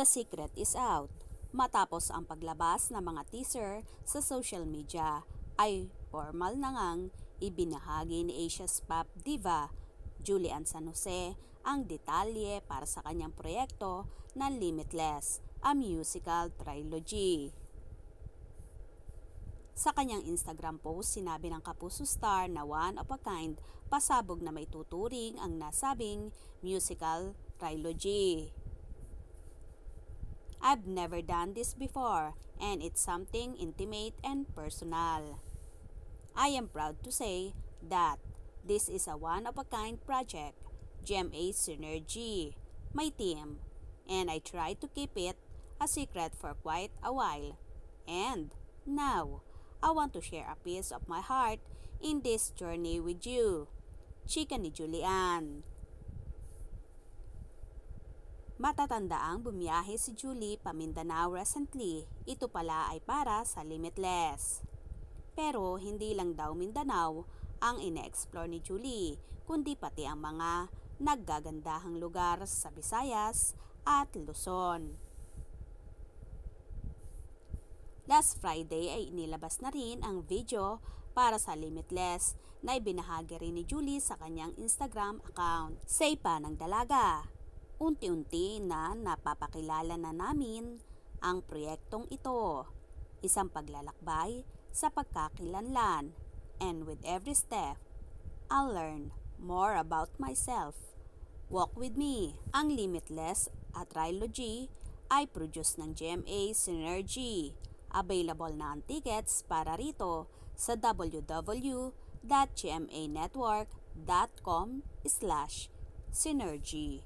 secret is out. Matapos ang paglabas ng mga teaser sa social media, ay formal na ngang ibinahagi ni Asia's pop diva Julian San Jose ang detalye para sa kanyang proyekto na Limitless, a musical trilogy. Sa kanyang Instagram post, sinabi ng Kapuso star na one of a kind, pasabog na may tuturing ang nasabing musical trilogy. I've never done this before, and it's something intimate and personal. I am proud to say that this is a one-of-a-kind project, GMA Synergy, my team, and I try to keep it a secret for quite a while. And now, I want to share a piece of my heart in this journey with you. Chika ni Julian. Matatandaang bumiyahe si Julie pa Mindanao recently. Ito pala ay para sa Limitless. Pero hindi lang daw Mindanao ang ine-explore ni Julie, kundi pati ang mga naggagandahang lugar sa Visayas at Luzon. Last Friday ay inilabas na rin ang video para sa Limitless na ibinahagi rin ni Julie sa kanyang Instagram account. Say pa ng dalaga, unti-unti na napapakilala na namin ang proyektong ito. Isang paglalakbay sa pagkakilanlan, and with every step, I'll learn more about myself. Walk with me. Ang Limitless, a trilogy, ay produce ng GMA Synergy. Available na ang tickets para rito sa www.gmanetwork.com/synergy.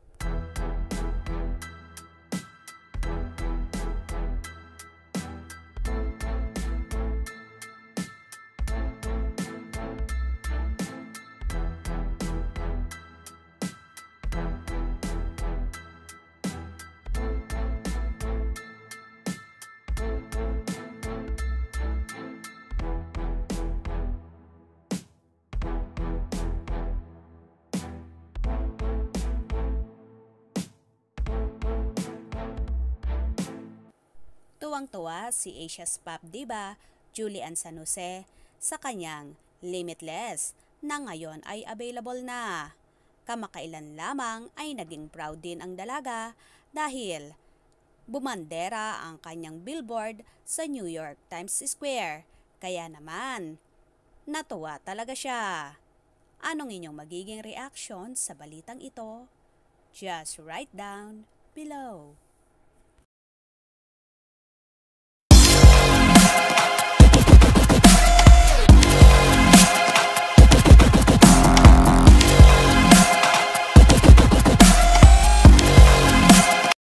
Tuwang-tuwa si Asia's pop diva Julian San Jose sa kanyang Limitless na ngayon ay available na. Kamakailan lamang ay naging proud din ang dalaga dahil bumandera ang kanyang billboard sa New York Times Square. Kaya naman, natuwa talaga siya. Anong inyong magiging reaction sa balitang ito? Just write down below.